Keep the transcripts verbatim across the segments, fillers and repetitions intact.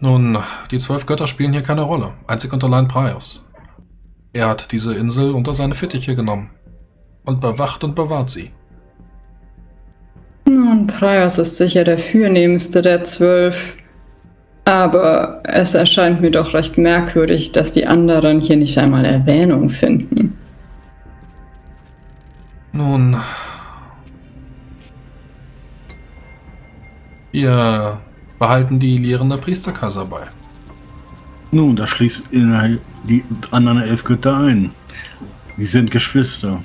Nun, die zwölf Götter spielen hier keine Rolle, einzig und allein Praios. Er hat diese Insel unter seine Fittiche genommen und bewacht und bewahrt sie. Nun, Praios ist sicher der Fürnehmste der Zwölf. Aber es erscheint mir doch recht merkwürdig, dass die anderen hier nicht einmal Erwähnung finden. Nun, wir behalten die Lehren der Priesterkaiser bei. Nun, das schließt in die anderen elf Götter ein. Die sind Geschwister.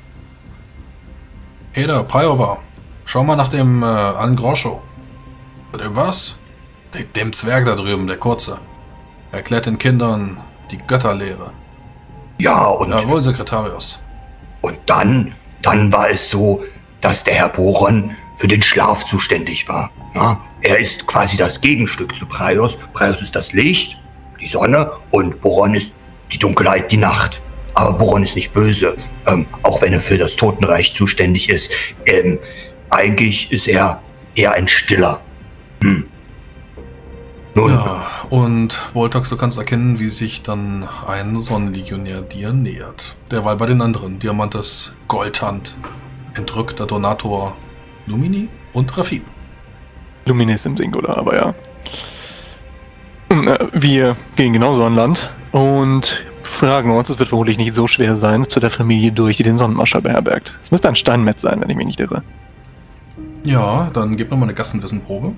Eda, Prajova, schau mal nach dem äh, Angroscho. Dem was? De dem Zwerg da drüben, der Kurze. Er erklärt den Kindern die Götterlehre. Ja, und... Jawohl, Sekretarius. Und dann, dann war es so, dass der Herr Boron für den Schlaf zuständig war. Ja, er ist quasi das Gegenstück zu Praios. Praios ist das Licht, die Sonne, und Boron ist die Dunkelheit, die Nacht. Aber Boron ist nicht böse, ähm, auch wenn er für das Totenreich zuständig ist. Ähm, eigentlich ist er eher ein Stiller. Hm. Nun, Ja, und Voltax, du kannst erkennen, wie sich dann ein Sonnenlegionär dir nähert. Derweil bei den anderen Diamantes, Goldhand, entrückter Donator, Lumini und Rafim. Lumini ist im Singular, aber ja. Wir gehen genauso an Land und fragen uns, es wird vermutlich nicht so schwer sein, zu der Familie durch, die den Sonnenmarschall beherbergt. Es müsste ein Steinmetz sein, wenn ich mich nicht irre. Ja, dann gib mir mal eine Gassenwissenprobe.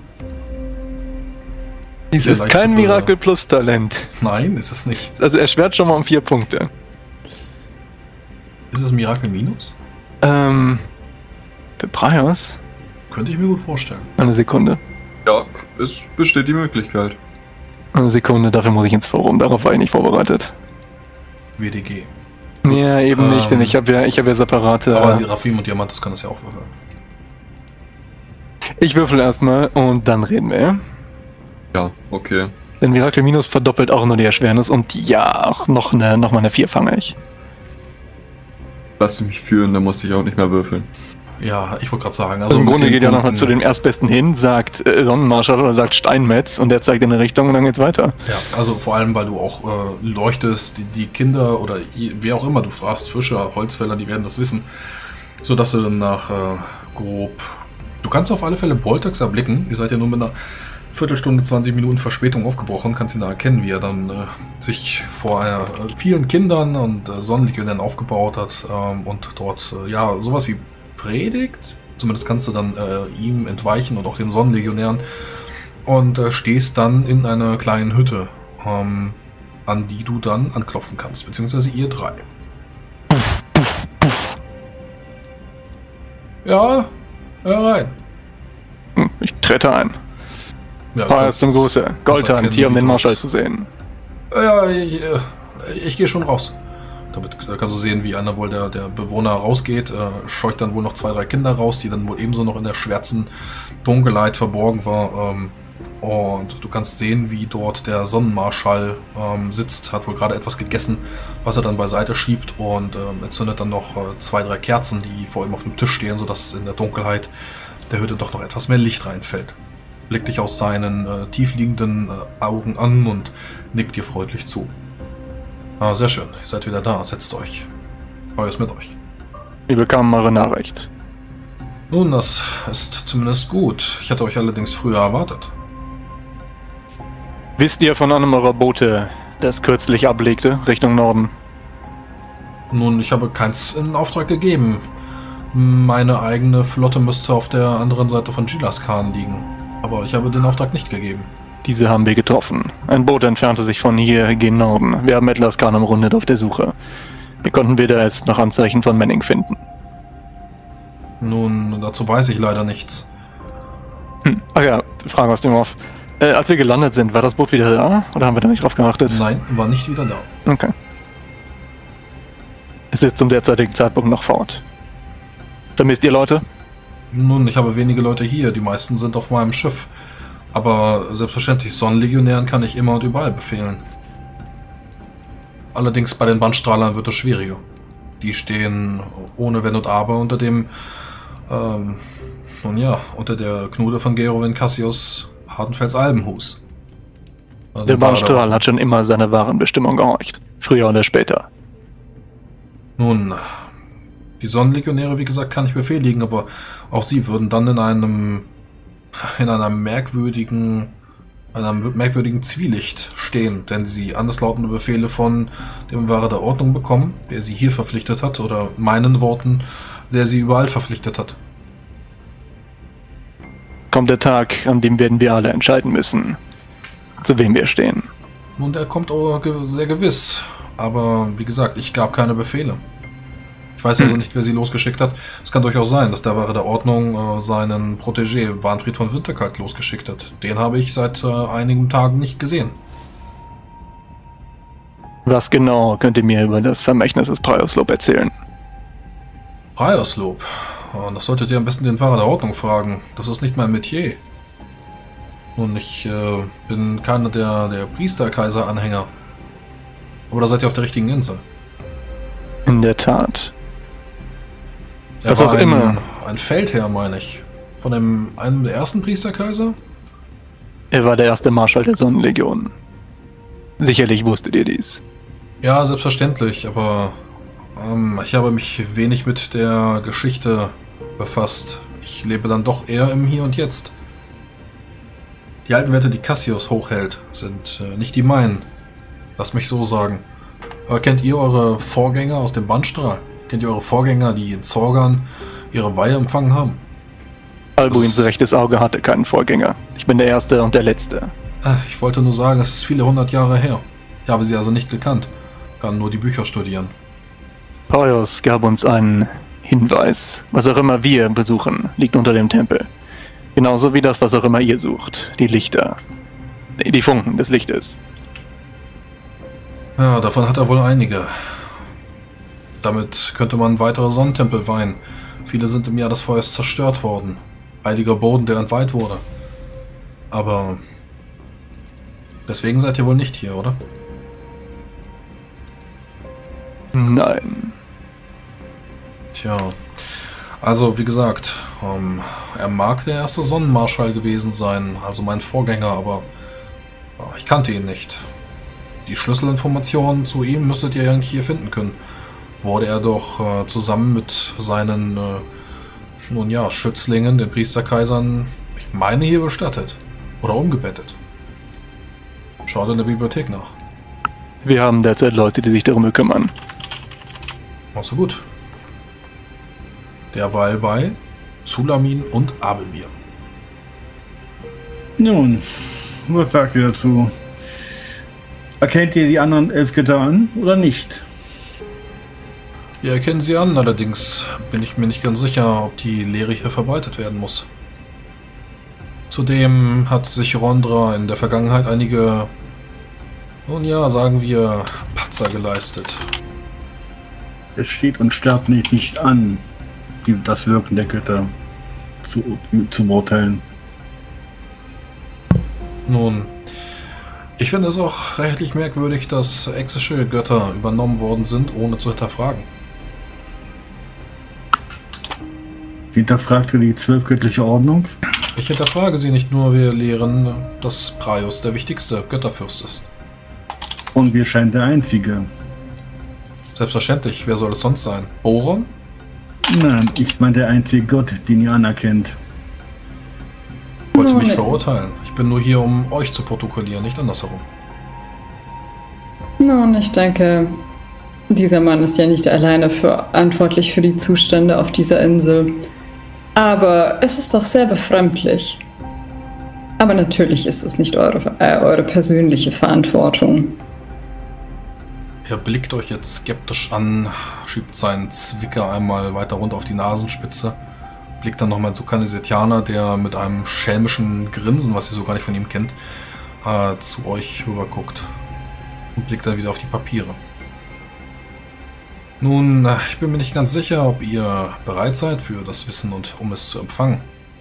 Dies ist kein Miracle Plus Talent. Nein, ist es nicht. Also erschwert schon mal um vier Punkte. Ist es Miracle Minus? Ähm, für Praios? Könnte ich mir gut vorstellen. Eine Sekunde. Ja, es besteht die Möglichkeit. Eine Sekunde, dafür muss ich ins Forum, darauf war ich nicht vorbereitet. W D G. Ja, eben ähm, nicht, denn ich habe ja, ich hab ja separate... Aber die Rafim und Diamantes können das ja auch würfeln. Ich würfel erstmal und dann reden wir, ja? Ja, okay. Denn Miracle Minus verdoppelt auch nur die Erschwernis und ja, auch noch, eine, noch mal eine vier fange ich. Lass mich führen, dann muss ich auch nicht mehr würfeln. Ja, ich wollte gerade sagen. Also, Also im mit Grunde den geht ja noch mal Punkten- zu dem Erstbesten hin, sagt äh, Sonnenmarschall oder sagt Steinmetz und der zeigt in eine Richtung und dann geht's weiter. Ja, also vor allem, weil du auch äh, leuchtest, die, die Kinder oder je, wer auch immer du fragst, Fischer, Holzfäller, die werden das wissen, sodass du dann nach äh, grob... Du kannst auf alle Fälle Boltax erblicken, ihr seid ja nur mit einer Viertelstunde, zwanzig Minuten Verspätung aufgebrochen, kannst ihn da erkennen, wie er dann äh, sich vor einer, äh, vielen Kindern und äh, Sonnenlegionären aufgebaut hat ähm, und dort, äh, ja, sowas wie predigt. Zumindest kannst du dann äh, ihm entweichen und auch den Sonnenlegionären und äh, stehst dann in einer kleinen Hütte, ähm, an die du dann anklopfen kannst, beziehungsweise ihr drei. Ja, hör rein. Hm, Ich trete ein. Ja, Feuer zum Gruße. Goldhand, erkennen, hier um wie den du Marschall bist. zu sehen. Ja, ich, äh, ich gehe schon raus. Damit kannst du sehen, wie einer wohl der, der Bewohner rausgeht, äh, scheucht dann wohl noch zwei, drei Kinder raus, die dann wohl ebenso noch in der schwärzen Dunkelheit verborgen war. Ähm, und du kannst sehen, wie dort der Sonnenmarschall ähm, sitzt, hat wohl gerade etwas gegessen, was er dann beiseite schiebt und ähm, entzündet dann noch äh, zwei, drei Kerzen, die vor ihm auf dem Tisch stehen, sodass in der Dunkelheit der Hütte doch noch etwas mehr Licht reinfällt. Blickt dich aus seinen äh, tiefliegenden äh, Augen an und nickt dir freundlich zu. Ah, sehr schön. Ihr seid wieder da. Setzt euch. Heu ist mit euch. Wir bekamen eure Nachricht. Nun, das ist zumindest gut. Ich hatte euch allerdings früher erwartet. Wisst ihr von einem eurer Boote, das kürzlich ablegte, Richtung Norden? Nun, ich habe keins in Auftrag gegeben. Meine eigene Flotte müsste auf der anderen Seite von Gilaskan liegen. Aber ich habe den Auftrag nicht gegeben. Diese haben wir getroffen. Ein Boot entfernte sich von hier gen Norden. Wir haben Atlaskan umrundet auf der Suche. Wir konnten weder jetzt noch Anzeichen von Manning finden. Nun, dazu weiß ich leider nichts. Hm. Ach ja, Frage aus dem Off. Äh, als wir gelandet sind, war das Boot wieder da? Oder haben wir da nicht drauf geachtet? Nein, war nicht wieder da. Okay. Es ist zum derzeitigen Zeitpunkt noch fort. Vermisst ihr Leute? Nun, ich habe wenige Leute hier. Die meisten sind auf meinem Schiff. Aber selbstverständlich, Sonnenlegionären kann ich immer und überall befehlen. Allerdings bei den Bandstrahlern wird es schwieriger. Die stehen ohne Wenn und Aber unter dem, ähm, nun ja, unter der Knude von Gerowin Cassius Hardenfels Albenhus. Also Der den Wahrer Bahnstrahl hat schon immer seiner wahren Bestimmung gehorcht. Früher oder später. Nun, die Sonnenlegionäre, wie gesagt, kann ich befehligen, aber auch sie würden dann in einem in einer merkwürdigen einem merkwürdigen Zwielicht stehen, denn sie anderslautende Befehle von dem Wahrer der Ordnung bekommen, der sie hier verpflichtet hat, oder meinen Worten, der sie überall verpflichtet hat. Kommt der Tag, an dem werden wir alle entscheiden müssen, zu wem wir stehen. Nun, der kommt auch ge- sehr gewiss, aber wie gesagt, ich gab keine Befehle. Ich weiß also nicht, wer sie losgeschickt hat. Es kann durchaus sein, dass der Wahrer der Ordnung äh, seinen Protégé Warnfried von Winterkalt losgeschickt hat. Den habe ich seit äh, einigen Tagen nicht gesehen. Was genau könnt ihr mir über das Vermächtnis des Praioslob erzählen? Praioslob? Oh, das solltet ihr am besten den Wahrer der Ordnung fragen. Das ist nicht mein Metier. Nun, ich äh, bin keiner der, der Priesterkaiser-Anhänger. Aber da seid ihr auf der richtigen Insel. In der Tat. Er Was war auch ein, immer. ein Feldherr, meine ich. Von dem, einem der ersten Priesterkaiser? Er war der erste Marschall der Sonnenlegion. Sicherlich wusstet ihr dies. Ja, selbstverständlich, aber ähm, ich habe mich wenig mit der Geschichte befasst. Ich lebe dann doch eher im Hier und Jetzt. Die alten Werte, die Cassius hochhält, sind äh, nicht die meinen. Lasst mich so sagen. Aber kennt ihr eure Vorgänger aus dem Bandstrahl? Kennt ihr eure Vorgänger, die in Zorgan ihre Weihe empfangen haben? Albuins Das- rechtes Auge hatte keinen Vorgänger. Ich bin der Erste und der Letzte. Ach, ich wollte nur sagen, es ist viele hundert Jahre her. Ich habe sie also nicht gekannt. Kann nur die Bücher studieren. Praios gab uns einen Hinweis. Was auch immer wir besuchen, liegt unter dem Tempel. Genauso wie das, was auch immer ihr sucht. Die Lichter. Die Funken des Lichtes. Ja, davon hat er wohl einige. Damit könnte man weitere Sonnentempel weihen. Viele sind im Jahr des Feuers zerstört worden. Heiliger Boden, der entweiht wurde. Aber deswegen seid ihr wohl nicht hier, oder? Nein. Tja. Also, wie gesagt, ähm, er mag der erste Sonnenmarschall gewesen sein, also mein Vorgänger, aber äh, ich kannte ihn nicht. Die Schlüsselinformationen zu ihm müsstet ihr eigentlich hier finden können. Wurde er doch äh, zusammen mit seinen, äh, nun ja, Schützlingen, den Priesterkaisern, ich meine, hier bestattet. Oder umgebettet. Schaut in der Bibliothek nach. Wir haben derzeit Leute, die sich darum kümmern. Machst du gut. Derweil bei Zulamin und Abelmir. Nun, was sagt ihr dazu? Erkennt ihr die anderen elf Götter an oder nicht? Wir erkennen sie an, allerdings bin ich mir nicht ganz sicher, ob die Lehre hier verbreitet werden muss. Zudem hat sich Rondra in der Vergangenheit einige, nun ja, sagen wir, Patzer geleistet. Es steht und starrt mich nicht an, die, das Wirken der Götter zu, zu beurteilen. Nun, ich finde es auch rechtlich merkwürdig, dass exische Götter übernommen worden sind, ohne zu hinterfragen. Hinterfragte die zwölfgöttliche Ordnung? Ich hinterfrage sie nicht nur, wir lehren, dass Praios der wichtigste Götterfürst ist. Und wir scheinen der Einzige. Selbstverständlich, wer soll es sonst sein? Boron? Nein, ich meine der einzige Gott, den ihr anerkennt. Ich wollte Oh, mich nee. verurteilen. Ich bin nur hier, um euch zu protokollieren, nicht andersherum. Nun, ich denke, dieser Mann ist ja nicht alleine verantwortlich für die Zustände auf dieser Insel. Aber es ist doch sehr befremdlich. Aber natürlich ist es nicht eure, äh, eure persönliche Verantwortung. Er blickt euch jetzt skeptisch an, schiebt seinen Zwicker einmal weiter runter auf die Nasenspitze, blickt dann nochmal zu Canisetianer, der mit einem schelmischen Grinsen, was ihr so gar nicht von ihm kennt, äh, zu euch rüber guckt und blickt dann wieder auf die Papiere. Nun, ich bin mir nicht ganz sicher, ob ihr bereit seid für das Wissen und um es zu empfangen.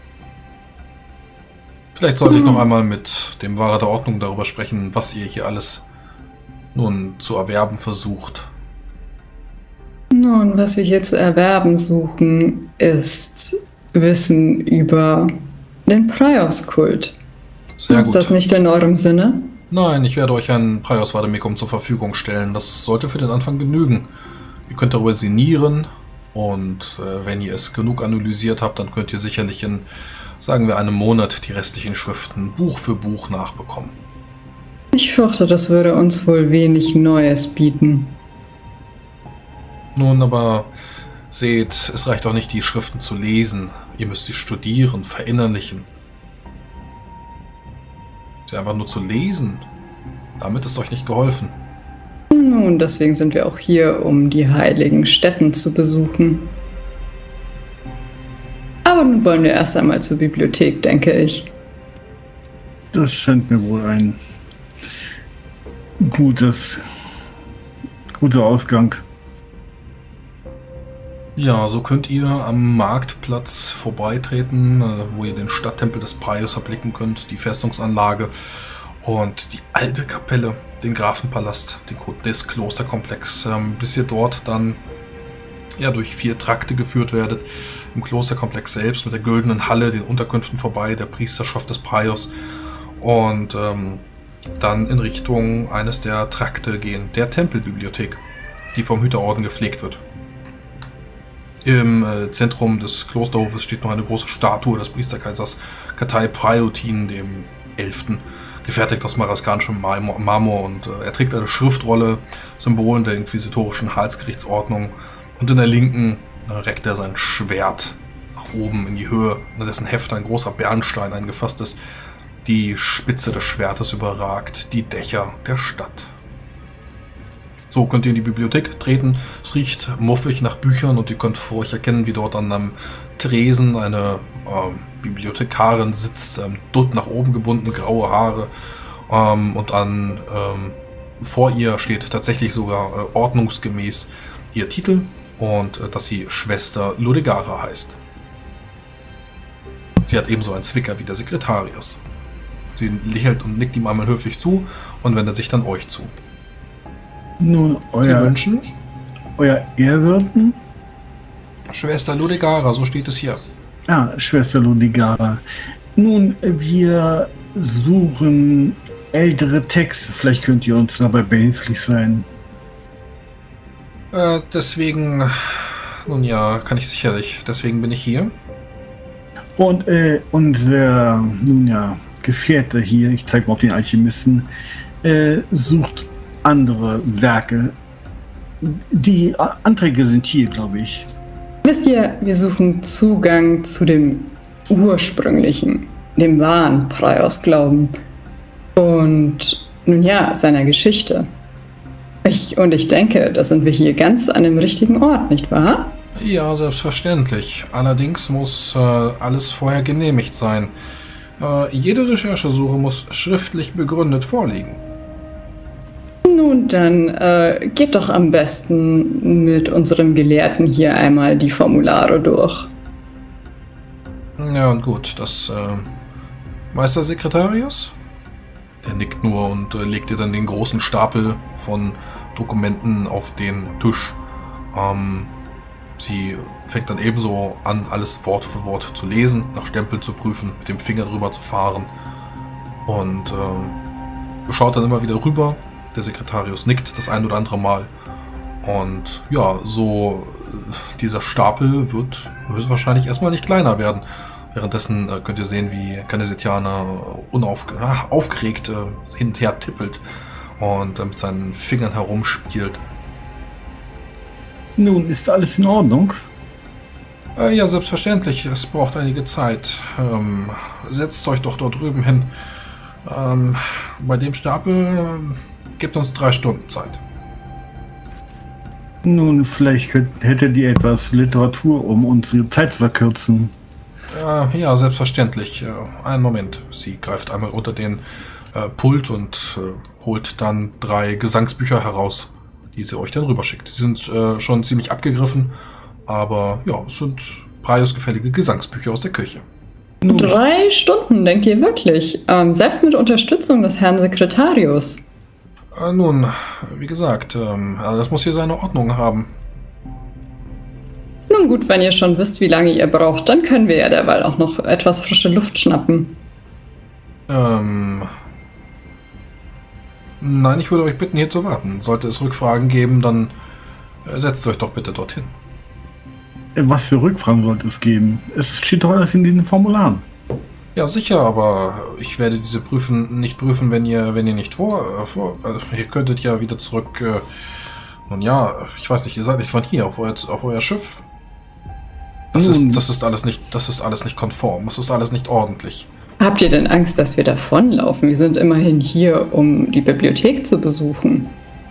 Vielleicht sollte ich noch einmal mit dem Wahrer der Ordnung darüber sprechen, was ihr hier alles nun zu erwerben versucht. Nun, was wir hier zu erwerben suchen, ist Wissen über den Praios-Kult. Sehr Ist gut. das nicht in eurem Sinne? Nein, ich werde euch ein Praios Vademecum zur Verfügung stellen. Das sollte für den Anfang genügen. Ihr könnt darüber sinnieren und äh, wenn ihr es genug analysiert habt, dann könnt ihr sicherlich in, sagen wir, einem Monat die restlichen Schriften Buch für Buch nachbekommen. Ich fürchte, das würde uns wohl wenig Neues bieten. Nun, aber seht, es reicht auch nicht, die Schriften zu lesen. Ihr müsst sie studieren, verinnerlichen. Sie einfach nur zu lesen, damit ist euch nicht geholfen. Nun, deswegen sind wir auch hier, um die heiligen Stätten zu besuchen. Aber nun wollen wir erst einmal zur Bibliothek, denke ich. Das scheint mir wohl ein gutes, guter Ausgang. Ja, so könnt ihr am Marktplatz vorbeitreten, wo ihr den Stadttempel des Praios erblicken könnt, die Festungsanlage und die alte Kapelle, den Grafenpalast, den des Klosterkomplex, bis ihr dort dann ja durch vier Trakte geführt werdet, im Klosterkomplex selbst mit der Güldenen Halle, den Unterkünften vorbei, der Priesterschaft des Praios und ähm, dann in Richtung eines der Trakte gehen, der Tempelbibliothek, die vom Hüterorden gepflegt wird. Im äh, Zentrum des Klosterhofes steht noch eine große Statue des Priesterkaisers Katai Praiotin, dem Elften, gefertigt aus marascanischem Marmor und äh, er trägt eine Schriftrolle, Symbolen der inquisitorischen Halsgerichtsordnung und in der linken äh, reckt er sein Schwert nach oben in die Höhe, in dessen Heft ein großer Bernstein eingefasst ist. Die Spitze des Schwertes überragt die Dächer der Stadt. So könnt ihr in die Bibliothek treten. Es riecht muffig nach Büchern und ihr könnt vor euch erkennen, wie dort an einem Tresen eine ähm, Bibliothekarin sitzt, ähm, dutt nach oben gebunden, graue Haare ähm, und an ähm, vor ihr steht tatsächlich sogar äh, ordnungsgemäß ihr Titel und äh, dass sie Schwester Ludegara heißt. Sie hat ebenso einen Zwicker wie der Sekretarius. Sie lächelt und nickt ihm einmal höflich zu und wendet sich dann euch zu. Nun, euer, Sie wünschen? Euer Ehrwürden? Schwester Ludegara, so steht es hier. Ah, Schwester Ludegara. Nun, wir suchen ältere Texte. Vielleicht könnt ihr uns dabei behilflich sein. Äh, deswegen, nun ja, kann ich sicherlich. Deswegen bin ich hier. Und äh, unser, nun ja, Gefährte hier, ich zeige mal auf den Alchemisten, äh, sucht andere Werke. Die Anträge sind hier, glaube ich. Wisst ihr, wir suchen Zugang zu dem ursprünglichen, dem wahren Praios-Glauben. Und nun ja, seiner Geschichte. Ich, und ich denke, da sind wir hier ganz an dem richtigen Ort, nicht wahr? Ja, selbstverständlich. Allerdings muss äh, alles vorher genehmigt sein. Äh, jede Recherchesuche muss schriftlich begründet vorliegen. Nun, dann äh, geht doch am besten mit unserem Gelehrten hier einmal die Formulare durch. Ja, und gut, das äh, Meistersekretarius? Der nickt nur und äh, legt dir dann den großen Stapel von Dokumenten auf den Tisch. Ähm, sie fängt dann ebenso an, alles Wort für Wort zu lesen, nach Stempel zu prüfen, mit dem Finger drüber zu fahren. Und äh, schaut dann immer wieder rüber. Der Sekretarius nickt das ein oder andere Mal. Und ja, so äh, dieser Stapel wird höchstwahrscheinlich erstmal nicht kleiner werden. Währenddessen äh, könnt ihr sehen, wie Canesetianer unaufgeregt ah, aufgeregt, äh, hin und her tippelt und äh, mit seinen Fingern herumspielt. Nun, ist alles in Ordnung? Äh, ja, selbstverständlich. Es braucht einige Zeit. Ähm, setzt euch doch dort drüben hin. Ähm, bei dem Stapel äh, gebt uns drei Stunden Zeit. Nun, vielleicht könnt, hättet ihr etwas Literatur, um unsere Zeit zu verkürzen. Äh, ja, selbstverständlich. Äh, einen Moment. Sie greift einmal unter den äh, Pult und äh, holt dann drei Gesangsbücher heraus, die sie euch dann rüberschickt. Die sind äh, schon ziemlich abgegriffen, aber ja, es sind Praios-gefällige Gesangsbücher aus der Kirche. Nun, Drei Stunden, denkt ihr wirklich? Ähm, selbst mit Unterstützung des Herrn Sekretarius. Äh, nun, wie gesagt, ähm, das muss hier seine Ordnung haben. Nun gut, wenn ihr schon wisst, wie lange ihr braucht, dann können wir ja derweil auch noch etwas frische Luft schnappen. Ähm, Nein, ich würde euch bitten, hier zu warten. Sollte es Rückfragen geben, dann äh, setzt euch doch bitte dorthin. Was für Rückfragen sollte es geben? Es steht doch alles in diesen Formularen. Ja, sicher, aber ich werde diese prüfen, nicht prüfen, wenn ihr, wenn ihr nicht vor, äh, vor also ihr könntet ja wieder zurück, äh, nun ja, ich weiß nicht, ihr seid nicht von hier, auf euer, auf euer Schiff. Das ist, das ist alles nicht, das ist alles nicht konform, das ist alles nicht ordentlich. Habt ihr denn Angst, dass wir davonlaufen? Wir sind immerhin hier, um die Bibliothek zu besuchen.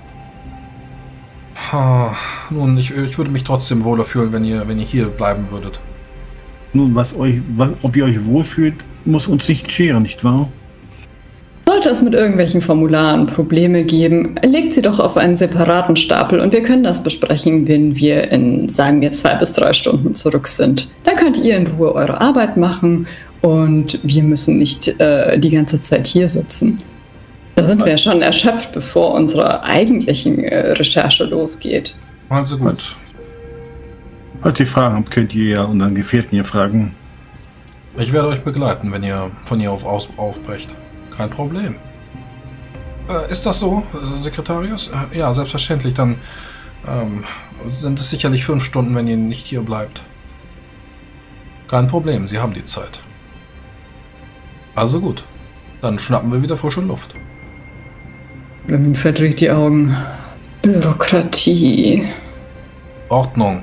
Ha, nun, ich, ich würde mich trotzdem wohler fühlen, wenn ihr, wenn ihr hier bleiben würdet. Nun, was euch, was, ob ihr euch wohlfühlt, muss uns nicht scheren, nicht wahr? Sollte es mit irgendwelchen Formularen Probleme geben, legt sie doch auf einen separaten Stapel und wir können das besprechen, wenn wir in, sagen wir, zwei bis drei Stunden zurück sind. Dann könnt ihr in Ruhe eure Arbeit machen und wir müssen nicht äh, die ganze Zeit hier sitzen. Da sind wir ja schon erschöpft, bevor unsere eigentlichen äh, Recherche losgeht. Also gut. Falls ihr Fragen habt, könnt ihr ja unseren Gefährten hier fragen. Ich werde euch begleiten, wenn ihr von hier auf aus aufbrecht. Kein Problem. Äh, ist das so, Sekretarius? Äh, ja, selbstverständlich. Dann ähm, sind es sicherlich fünf Stunden, wenn ihr nicht hier bleibt. Kein Problem, Sie haben die Zeit. Also gut. Dann schnappen wir wieder frische Luft. Fleming verdreht die Augen. Bürokratie. Ordnung.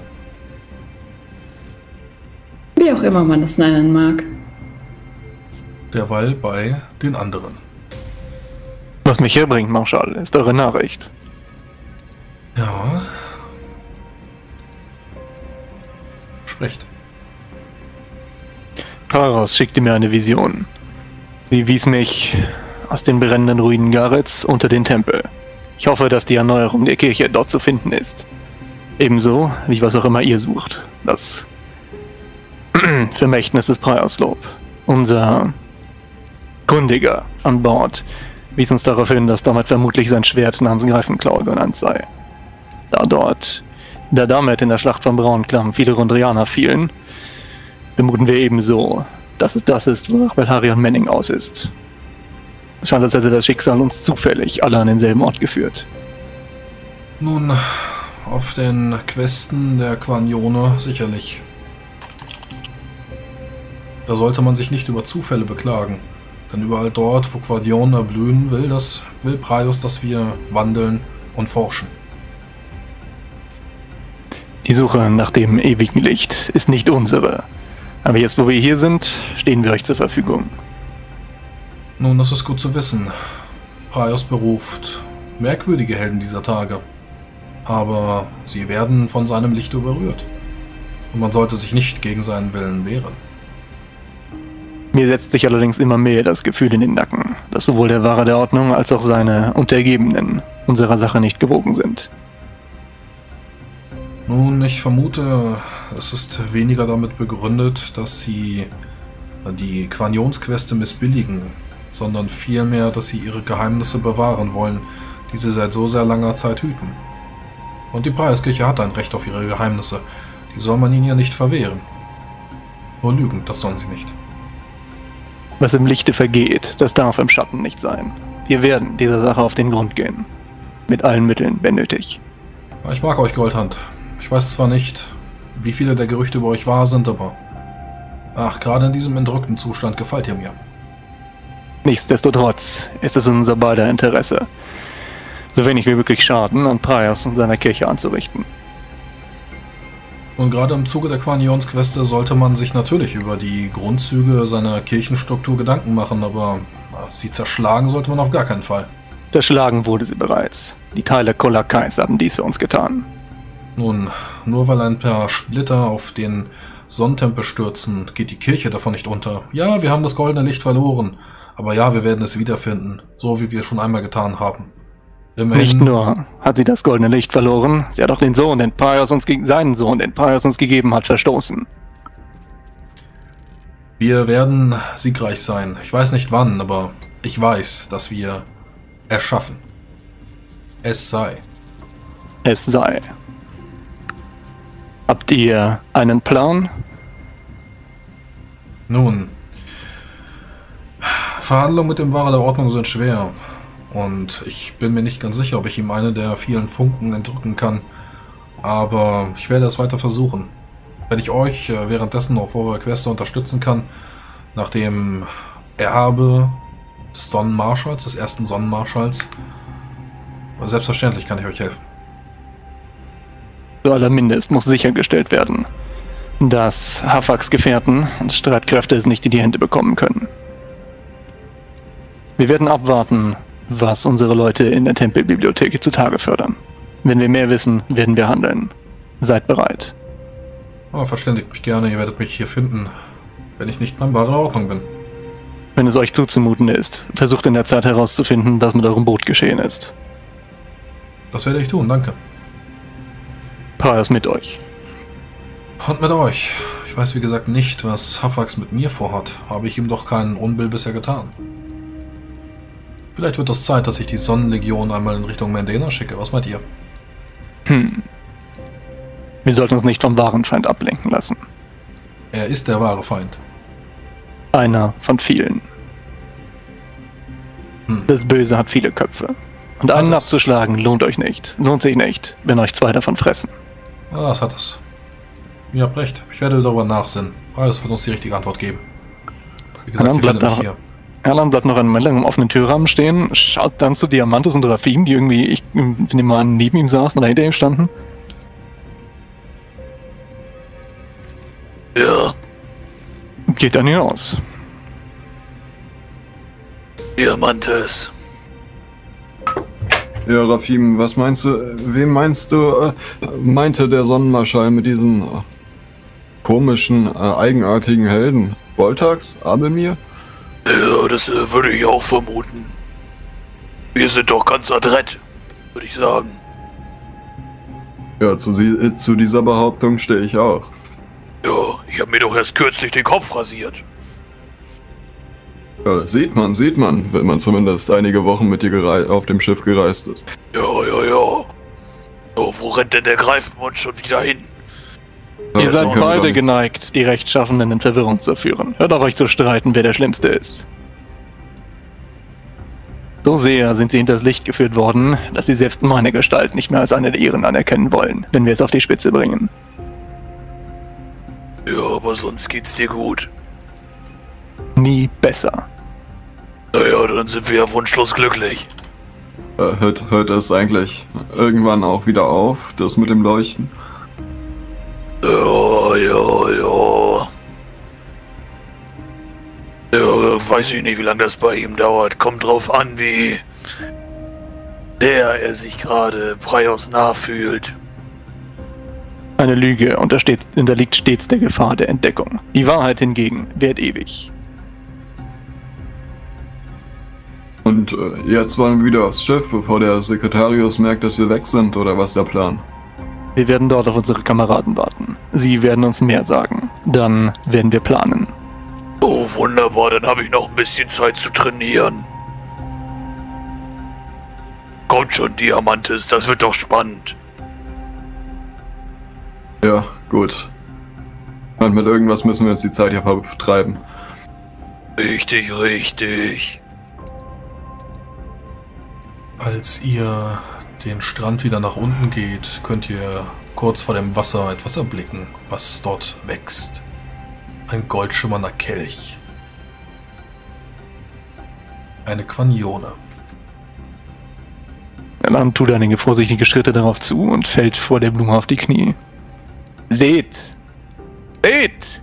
Wie auch immer man es nennen mag. Derweil bei den anderen. Was mich herbringt, Marschall, ist eure Nachricht. Ja. Spricht. Paros schickte mir eine Vision. Sie wies mich aus den brennenden Ruinen Gareths unter den Tempel. Ich hoffe, dass die Erneuerung der Kirche dort zu finden ist. Ebenso wie was auch immer ihr sucht. Das Vermächtnis des Priorslob. Unser Kundiger an Bord wies uns darauf hin, dass damit vermutlich sein Schwert namens Greifenklaue genannt sei. Da dort, da damit in der Schlacht von Braunklamm viele Rundrianer fielen, vermuten wir ebenso, dass es das ist, wonach Belharion Manning aus ist. Es scheint, als hätte das Schicksal uns zufällig alle an denselben Ort geführt. Nun, auf den Questen der Quanione sicherlich. Da sollte man sich nicht über Zufälle beklagen. Denn überall dort, wo Quanione erblühen, will, das, will Praios, dass wir wandeln und forschen. Die Suche nach dem ewigen Licht ist nicht unsere. Aber jetzt, wo wir hier sind, stehen wir euch zur Verfügung. Nun, das ist gut zu wissen. Praios beruft merkwürdige Helden dieser Tage. Aber sie werden von seinem Licht überrührt. Und man sollte sich nicht gegen seinen Willen wehren. Mir setzt sich allerdings immer mehr das Gefühl in den Nacken, dass sowohl der Wahrer der Ordnung als auch seine Untergebenen unserer Sache nicht gewogen sind. Nun, ich vermute, es ist weniger damit begründet, dass sie die Quanionsqueste missbilligen, sondern vielmehr, dass sie ihre Geheimnisse bewahren wollen, die sie seit so sehr langer Zeit hüten. Und die Preiskirche hat ein Recht auf ihre Geheimnisse, die soll man ihnen ja nicht verwehren. Nur lügen, das sollen sie nicht. Was im Lichte vergeht, das darf im Schatten nicht sein. Wir werden dieser Sache auf den Grund gehen. Mit allen Mitteln, wenn nötig. Ich mag euch, Goldhand. Ich weiß zwar nicht, wie viele der Gerüchte über euch wahr sind, aber... Ach, gerade in diesem entrückten Zustand gefällt ihr mir. Nichtsdestotrotz ist es in unser beider Interesse, so wenig wie möglich Schaden an Praios und seiner Kirche anzurichten. Und gerade im Zuge der Quanionsqueste sollte man sich natürlich über die Grundzüge seiner Kirchenstruktur Gedanken machen, aber sie zerschlagen sollte man auf gar keinen Fall. Zerschlagen wurde sie bereits. Die Teile Kolakais haben dies für uns getan. Nun, nur weil ein paar Splitter auf den Sonnentempel stürzen, geht die Kirche davon nicht unter. Ja, wir haben das goldene Licht verloren, aber ja, wir werden es wiederfinden, so wie wir es schon einmal getan haben. Immerhin, nicht nur hat sie das goldene Licht verloren, sie hat auch den Sohn, den Praios uns seinen Sohn, den Praios uns gegeben hat, verstoßen. Wir werden siegreich sein. Ich weiß nicht wann, aber ich weiß, dass wir erschaffen. Es sei. Es sei. Habt ihr einen Plan? Nun, Verhandlungen mit dem Wahrer der Ordnung sind schwer. Und ich bin mir nicht ganz sicher, ob ich ihm eine der vielen Funken entrücken kann. Aber ich werde es weiter versuchen. Wenn ich euch äh, währenddessen auf eurer Queste unterstützen kann, nach dem Erbe des Sonnenmarschalls, des ersten Sonnenmarschalls, selbstverständlich kann ich euch helfen. Zu allermindest muss sichergestellt werden, dass Hafaks Gefährten und Streitkräfte es nicht in die Hände bekommen können. Wir werden abwarten, was unsere Leute in der Tempelbibliothek zutage fördern. Wenn wir mehr wissen, werden wir handeln. Seid bereit. Oh, verständigt mich gerne, ihr werdet mich hier finden, wenn ich nicht in wahrer Ordnung bin. Wenn es euch zuzumuten ist, versucht in der Zeit herauszufinden, was mit eurem Boot geschehen ist. Das werde ich tun, danke. Praios mit euch. Und mit euch. Ich weiß wie gesagt nicht, was Hafax mit mir vorhat. Habe ich ihm doch keinen Unbill bisher getan. Vielleicht wird es Zeit, dass ich die Sonnenlegion einmal in Richtung Mendena schicke. Was meint ihr? Hm. Wir sollten uns nicht vom wahren Feind ablenken lassen. Er ist der wahre Feind. Einer von vielen. Hm. Das Böse hat viele Köpfe. Und einen das- abzuschlagen lohnt euch nicht. Lohnt sich nicht, wenn euch zwei davon fressen. Ja, das hat es. Ihr habt recht. Ich werde darüber nachsinnen. Alles wird uns die richtige Antwort geben. Wie gesagt, dann wir bleibt finden mich da- hier. Erlan bleibt noch einen Moment lang im offenen Türrahmen stehen, schaut dann zu Diamantis und Rafim, die irgendwie, ich nehme mal an, neben ihm saßen oder hinter ihm standen. Ja, Geht dann hinaus. Diamantes. Ja, Rafim, was meinst du, wem meinst du, äh, meinte der Sonnenmarschall mit diesen äh, komischen, äh, eigenartigen Helden? Boltax? Abelmir? Ja, das äh, würde ich auch vermuten. Wir sind doch ganz adrett, würde ich sagen. Ja, zu, sie, äh, zu dieser Behauptung stehe ich auch. Ja, ich habe mir doch erst kürzlich den Kopf rasiert. Ja, sieht man, sieht man, wenn man zumindest einige Wochen mit dir gerei- auf dem Schiff gereist ist. Ja, ja, ja. Oh, wo rennt denn der Greifenmund schon wieder hin? Ja, Ihr das seid kann beide man- geneigt, die Rechtschaffenden in Verwirrung zu führen. Hört auf euch zu streiten, wer der Schlimmste ist. So sehr sind sie hinters Licht geführt worden, dass sie selbst meine Gestalt nicht mehr als eine der ihren anerkennen wollen, wenn wir es auf die Spitze bringen. Ja, aber sonst geht's dir gut. Nie besser. Naja, dann sind wir ja wunschlos glücklich. Äh, hört, hört es eigentlich irgendwann auch wieder auf, das mit dem Leuchten? Ja, ja, ja. Ja, weiß ich nicht, wie lange das bei ihm dauert. Kommt drauf an, wie der er sich gerade Praios nah fühlt. Eine Lüge untersteht, unterliegt stets der Gefahr der Entdeckung. Die Wahrheit hingegen währt ewig. Und äh, jetzt wollen wir wieder aufs Schiff, bevor der Sekretarius merkt, dass wir weg sind, oder was ist der Plan? Wir werden dort auf unsere Kameraden warten. Sie werden uns mehr sagen. Dann werden wir planen. Oh, wunderbar, dann habe ich noch ein bisschen Zeit zu trainieren. Kommt schon, Diamantes, das wird doch spannend. Ja, gut. Und mit irgendwas müssen wir uns die Zeit hier vertreiben. Richtig, richtig. Als ihr den Strand wieder nach unten geht, könnt ihr kurz vor dem Wasser etwas erblicken, was dort wächst. Ein goldschimmernder Kelch. Eine Quanione. Erlan tut einige vorsichtige Schritte darauf zu und fällt vor der Blume auf die Knie. Seht! Seht!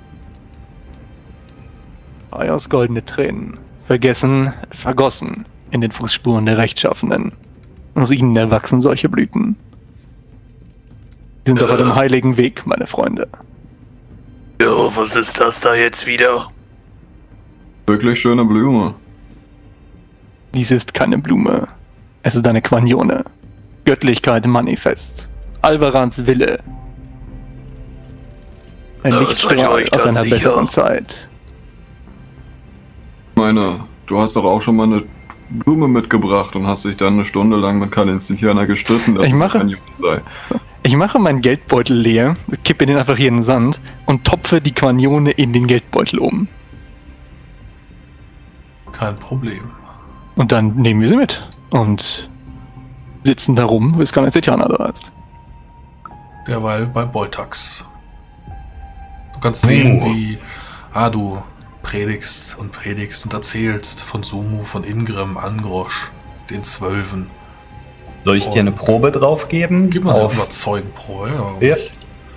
Praios goldene Tränen. Vergessen, vergossen in den Fußspuren der Rechtschaffenen. Aus ihnen erwachsen solche Blüten. Sie sind auf einem heiligen Weg, meine Freunde. Ja, was ist das da jetzt wieder? Wirklich schöne Blume. Dies ist keine Blume. Es ist eine Quanione. Göttlichkeit manifest. Alvarans Wille. Ein Ja, Lichtstrahl seid ihr euch aus da einer sicher? besseren Zeit. Ich meine, du hast doch auch schon mal eine Blume mitgebracht und hast dich dann eine Stunde lang mit Kalinzintianer gestritten, dass Ich es mache- kein Junge sei. Ich mache meinen Geldbeutel leer, kippe den einfach hier in den Sand und topfe die Quanione in den Geldbeutel um. Kein Problem. Und dann nehmen wir sie mit und sitzen da rum, bis kein Zetianer da ist. Derweil bei Boltax. Du kannst sehen, Oh. wie ah, du predigst und predigst und erzählst von Sumu, von Ingrim, Angrosch, den Zwölfen. Soll ich dir eine Probe drauf geben? Gib mal eine Auf. Überzeugenprobe, ja. warum Ja. nicht?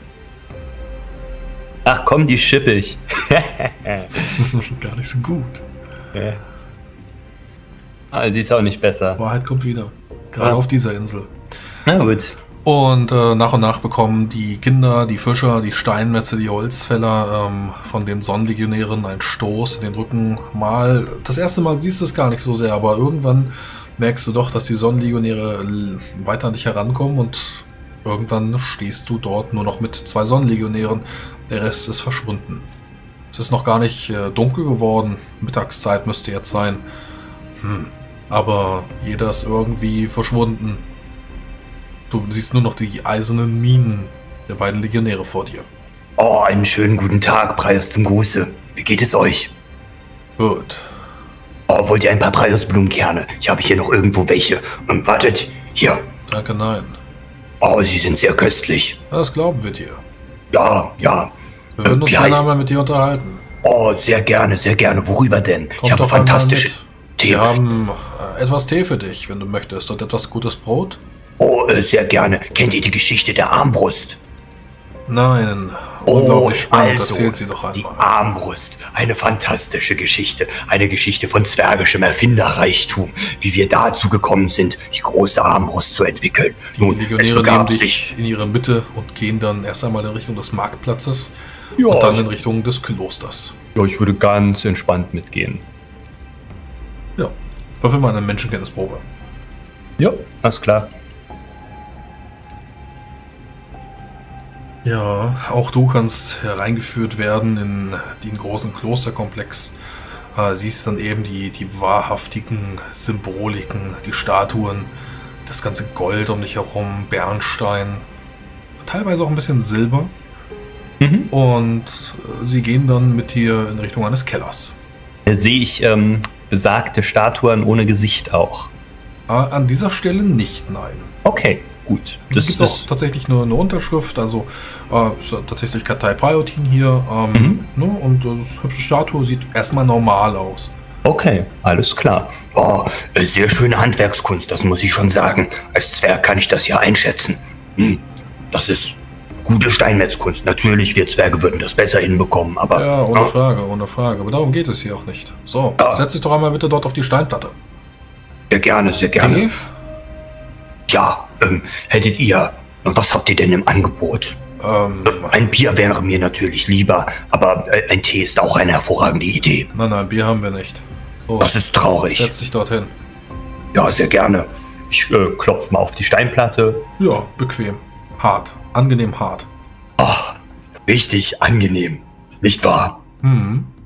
Ach komm, die schippe ich. Gar nicht so gut. Ja. Ah, die ist auch nicht besser. Wahrheit kommt wieder. Gerade Ja. auf dieser Insel. Na gut. Und äh, nach und nach bekommen die Kinder, die Fischer, die Steinmetze, die Holzfäller ähm, von den Sonnenlegionären einen Stoß in den Rücken. Mal, das erste Mal siehst du es gar nicht so sehr, aber irgendwann merkst du doch, dass die Sonnenlegionäre l- weiter an dich herankommen und irgendwann stehst du dort nur noch mit zwei Sonnenlegionären. Der Rest ist verschwunden. Es ist noch gar nicht äh, dunkel geworden. Mittagszeit müsste jetzt sein. Hm. Aber jeder ist irgendwie verschwunden. Du siehst nur noch die eisernen Minen der beiden Legionäre vor dir. Oh, einen schönen guten Tag, Praios zum Gruße. Wie geht es euch? Gut. Oh, wollt ihr ein paar Praios-Blumenkerne? Ich habe hier noch irgendwo welche. Und wartet, hier. Danke, nein. Oh, sie sind sehr köstlich. Das glauben wir dir. Ja, ja. Wir würden uns Gleich. gerne einmal mit dir unterhalten. Oh, sehr gerne, sehr gerne. Worüber denn? Kommt ich habe doch einmal fantastische mit. Tee. Wir haben äh, etwas Tee für dich, wenn du möchtest, und etwas gutes Brot. Oh, äh, sehr gerne. Kennt ihr die Geschichte der Armbrust? Nein. Oh, Unglaublich spannend. also, Erzählt sie doch Die einmal. Armbrust. Eine fantastische Geschichte. Eine Geschichte von zwergischem Erfinderreichtum. Wie wir dazu gekommen sind, die große Armbrust zu entwickeln. Die Nun, es Legionäre nehmen begab dich sich. in ihre Mitte und gehen dann erst einmal in Richtung des Marktplatzes Ja, und dann ich, in Richtung des Klosters. ja, ich würde ganz entspannt mitgehen. Ja. Würfel mal eine Menschenkenntnisprobe. Ja, alles klar. Ja, auch du kannst hereingeführt werden in den großen Klosterkomplex. Äh, siehst dann eben die, die wahrhaftigen Symboliken, die Statuen, das ganze Gold um dich herum, Bernstein, teilweise auch ein bisschen Silber. Mhm. Und äh, sie gehen dann mit dir in Richtung eines Kellers. Äh, Sehe ich ähm, besagte Statuen ohne Gesicht auch. Äh, an dieser Stelle nicht, nein. Okay, gut. Es Das gibt auch ist tatsächlich nur eine Unterschrift, also äh, ist ja tatsächlich Katai Priotin hier. Ähm, ne, und äh, das hübsche Statue sieht erstmal normal aus. okay, alles klar. Oh, äh, sehr schöne Handwerkskunst, das muss ich schon sagen. Als Zwerg kann ich das ja einschätzen. Hm, das ist gute Steinmetzkunst. Natürlich, wir Zwerge würden das besser hinbekommen, aber... Ja, ohne Ah, Frage, ohne Frage. Aber darum geht es hier auch nicht. So, Ja. setz dich doch einmal bitte dort auf die Steinplatte. sehr gerne, sehr gerne. Tee? Ja, ähm, hättet ihr... Was habt ihr denn im Angebot? Ähm, Ein Bier wäre mir natürlich lieber, aber äh, ein Tee ist auch eine hervorragende Idee. nein, nein, Bier haben wir nicht. So, Das ist traurig. setz dich dorthin. Ja, sehr gerne. Ich äh, klopfe mal auf die Steinplatte. Ja, bequem. Hart. Angenehm hart. Ach, richtig angenehm. Nicht wahr? Hm.